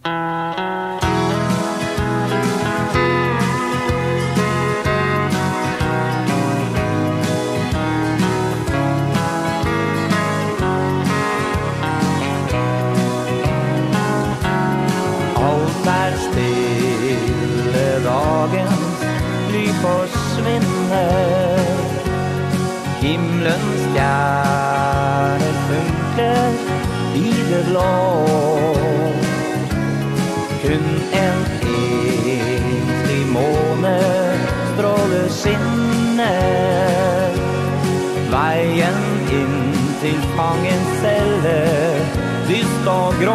Stille dagens ly forsvinner, himmelens stjerner funkler i det blå. Kun en enslig måne stråler skinner, veien inn til fangens celle, dyst og grå.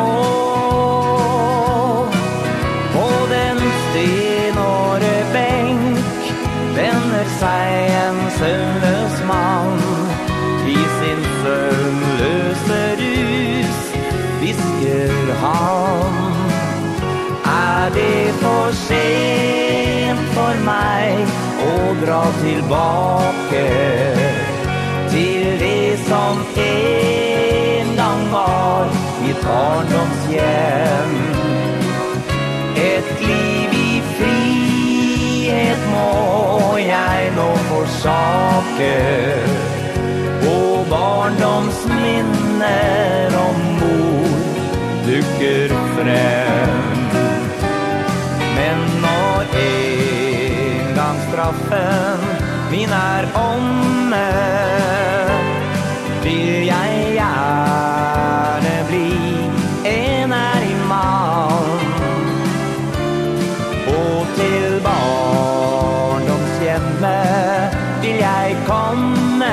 Vender seg en søvnløs mann i sin søvnløse rus, visker han. Det for sent for meg å dra tilbake til det som en gang var mitt barndomshjem? Et liv i frihet må jeg nå forsake, og barndomsminner om mor dukker frem. Men når en gang straffen min omme, vil jeg gjerne bli en ærlig mann, og til vil jeg komme,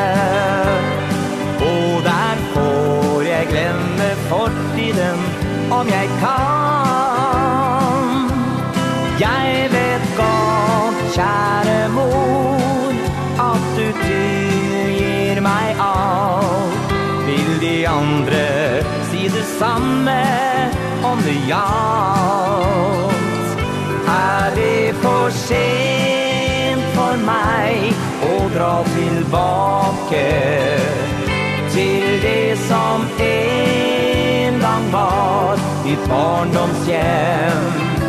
og der får jeg glemme fortiden om jeg kan. Jeg vet godt, kjære mor, at du tilgir meg alt. Vil de andre si det samme om det gjaldt? Det for sent for meg å dra tilbake til det som en gang var mitt barndomshjem?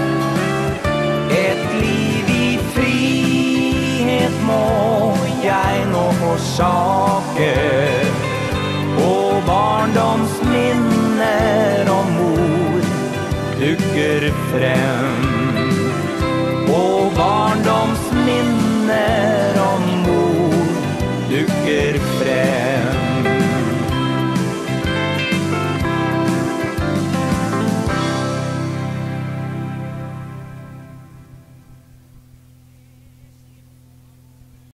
Et liv i frihet må jeg nå forsake, og barndomsminner om mor dukker frem.